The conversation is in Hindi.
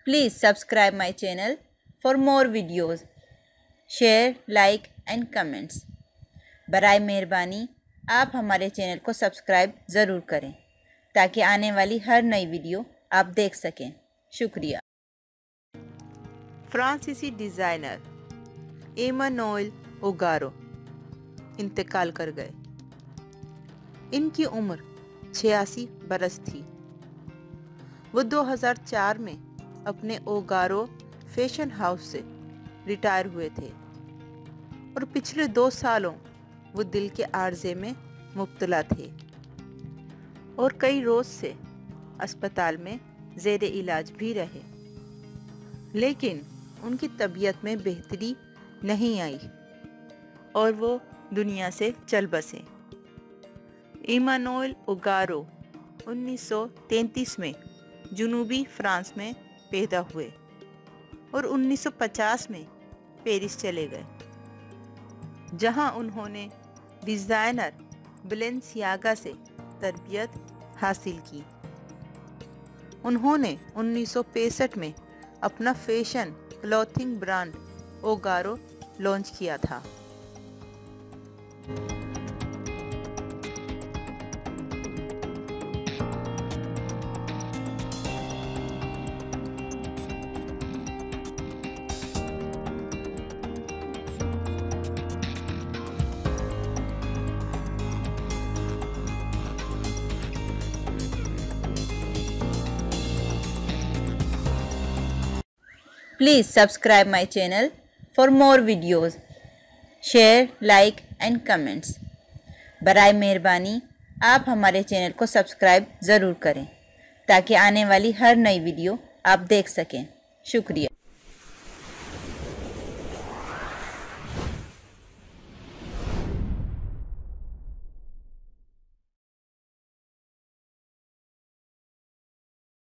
Please subscribe my channel for more videos. Share, like and comments. बराए मेहरबानी आप हमारे चैनल को सब्सक्राइब ज़रूर करें ताकि आने वाली हर नई वीडियो आप देख सकें। शुक्रिया। फ्रांसीसी डिज़ाइनर एमानुएल ओगारो इंतकाल कर गए। इनकी उम्र 86 बरस थी। वो 2004 में अपने ओगारो फैशन हाउस से रिटायर हुए थे और पिछले 2 सालों वो दिल के आर्जे में मुब्तला थे और कई रोज़ से अस्पताल में ज़ेरे इलाज भी रहे, लेकिन उनकी तबीयत में बेहतरी नहीं आई और वो दुनिया से चल बसे। एमानुएल ओगारो 1933 में जुनूबी फ्रांस में पैदा हुए और 1950 में पेरिस चले गए, जहां उन्होंने डिज़ाइनर बैलेंसियागा से तरबियत हासिल की। उन्होंने 1965 में अपना fashion clothing brand Ungaro launch किया था। Please subscribe my channel for more videos. Share, like and comments. बराए मेहरबानी आप हमारे चैनल को सब्सक्राइब ज़रूर करें ताकि आने वाली हर नई वीडियो आप देख सकें। शुक्रिया।